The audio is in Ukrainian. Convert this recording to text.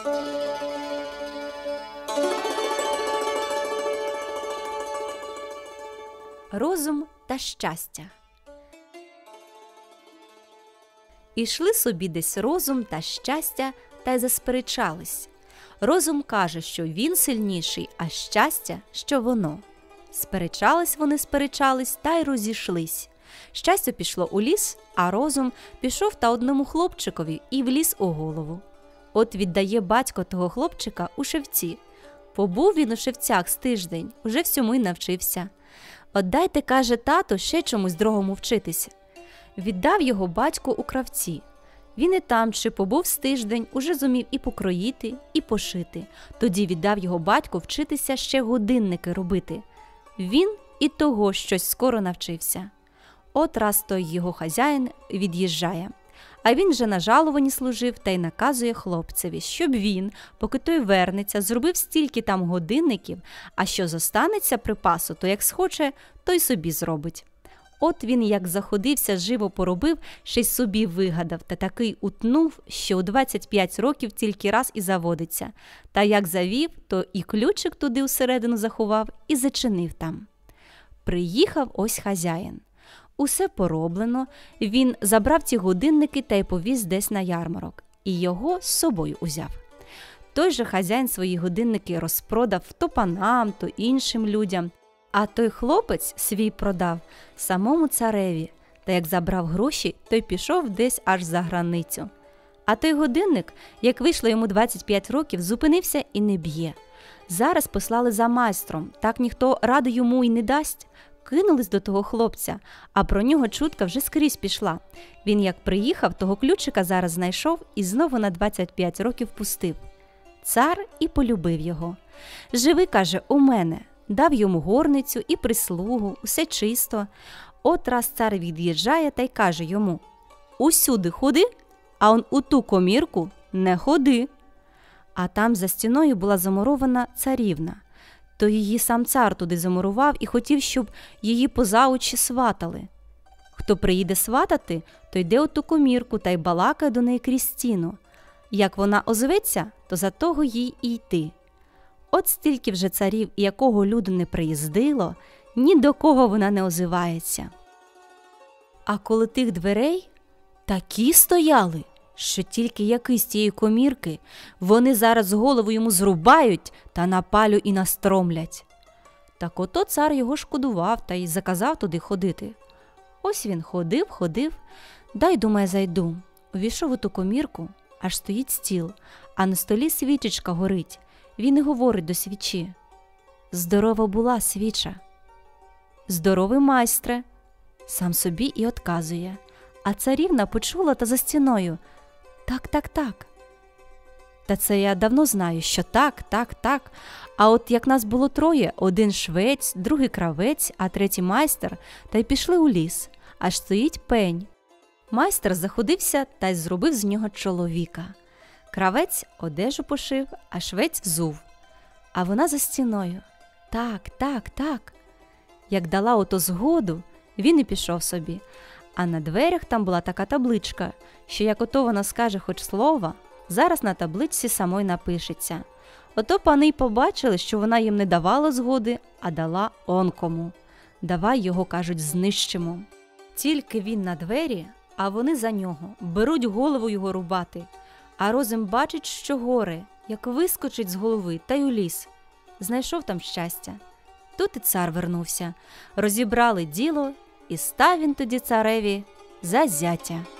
Розум та щастя. Ішли собі десь розум та щастя, та й засперечались. Розум каже, що він сильніший, а щастя, що воно. Сперечались, та й розійшлись. Щастя пішло у ліс, а розум пішов та одному хлопчикові і вліз у голову. От віддає батько того хлопчика у шевці. Побув він у шевцях з тиждень, уже всьому й навчився. «Отдайте, – каже, – тато, ще чомусь другому вчитися». Віддав його батько у кравці. Він і там чи побув з тиждень, уже зумів і покроїти, і пошити. Тоді віддав його батько вчитися ще годинники робити. Він і того щось скоро навчився. От раз той його хазяїн від'їжджає. А він вже на жаловані служив та й наказує хлопцеві, щоб він, поки той вернеться, зробив стільки там годинників, а що зостанеться припасу, то як схоче, то й собі зробить. От він як заходився, живо поробив, ще й собі вигадав, та такий утнув, що у 25 років тільки раз і заводиться. Та як завів, то і ключик туди всередину заховав і зачинив там. Приїхав ось хазяїн. Усе пороблено, він забрав ті годинники та й повіз десь на ярмарок. І його з собою узяв. Той же хазяїн свої годинники розпродав то панам, то іншим людям. А той хлопець свій продав самому цареві, та як забрав гроші, то й пішов десь аж за границю. А той годинник, як вийшло йому 25 років, зупинився і не б'є. Зараз послали за майстром, так ніхто ради йому й не дасть. Кинулись до того хлопця, а про нього чутка вже скрізь пішла. Він як приїхав, того ключика зараз знайшов і знову на 25 років пустив. Цар і полюбив його. «Живи, – каже, – у мене». Дав йому горницю і прислугу, усе чисто. От раз цар від'їжджає та й каже йому: «Усюди ходи, а он у ту комірку не ходи». А там за стіною була замурована царівна. То її сам цар туди замурував і хотів, щоб її поза очі сватали. Хто приїде сватати, то йде у ту комірку та й балакає до неї крізь стіну. Як вона озветься, то за того їй і йти. От стільки вже царів і якого люду не приїздило, ні до кого вона не озивається. А коло тих дверей такі стояли, що тільки який з тієї комірки, вони зараз голову йому зрубають та на палю і настромлять. Так ото цар його шкодував та й заказав туди ходити. Ось він ходив, дай, думає, зайду. Увійшов у ту комірку, аж стоїть стіл, а на столі свічечка горить. Він і говорить до свічі: «Здорова була, свіча». «Здоровий, майстре», сам собі і отказує. А царівна почула та за стіною: «Так. Та це я давно знаю, що так. А от як нас було троє, один швець, другий кравець, а третій майстер, та й пішли у ліс, аж стоїть пень». Майстер заходився та й зробив з нього чоловіка. Кравець одежу пошив, а швець взув. А вона за стіною: «Так». Як дала ото згоду, він і пішов собі. А на дверях там була така табличка, що як ото вона скаже хоч слово, зараз на табличці самої напишеться. Ото пани й побачили, що вона їм не давала згоди, а дала он кому. Давай його, кажуть, знищимо. Тільки він на двері, а вони за нього, беруть голову його рубати. А розум бачить, що горе, як вискочить з голови та й у ліс. Знайшов там щастя. Тут і цар вернувся. Розібрали діло, і став він тоді цареві за зятя.